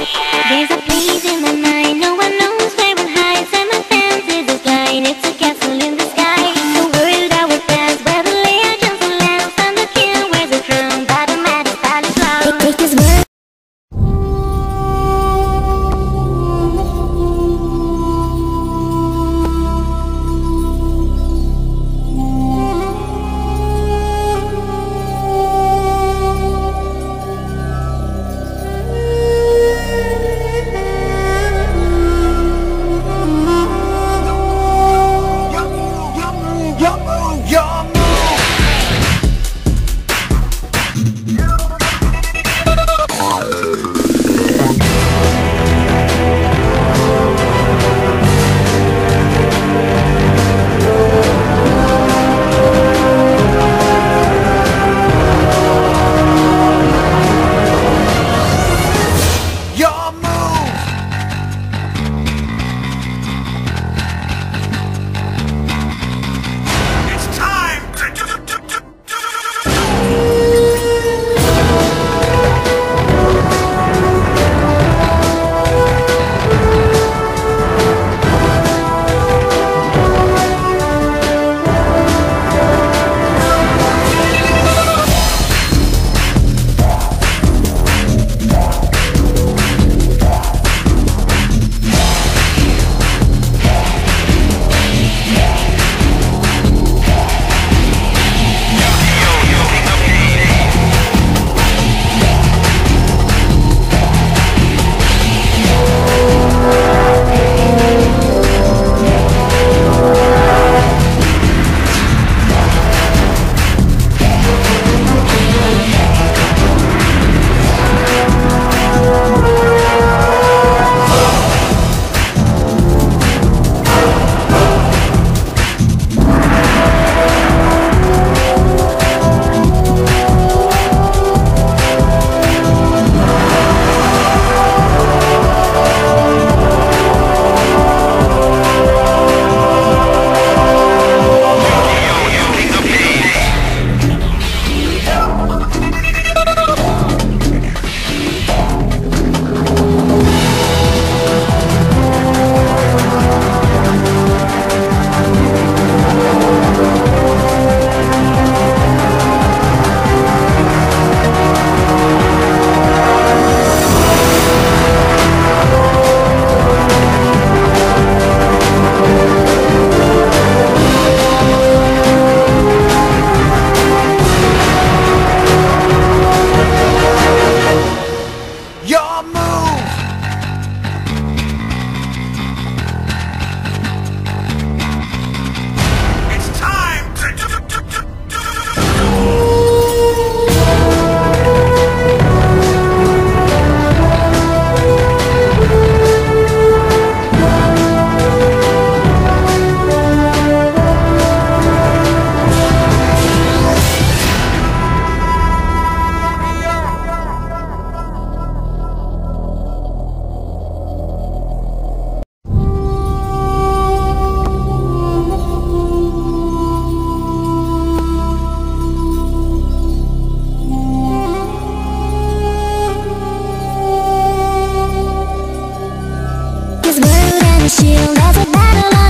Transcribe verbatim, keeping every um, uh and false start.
There's a place in my mind, no one knows where it hides, and my fancy is blind. It's a castle in the sky, the world I would pass, where the legends will last, and the king wears a crown by the maddest palace law. Take this word. Shield as a battle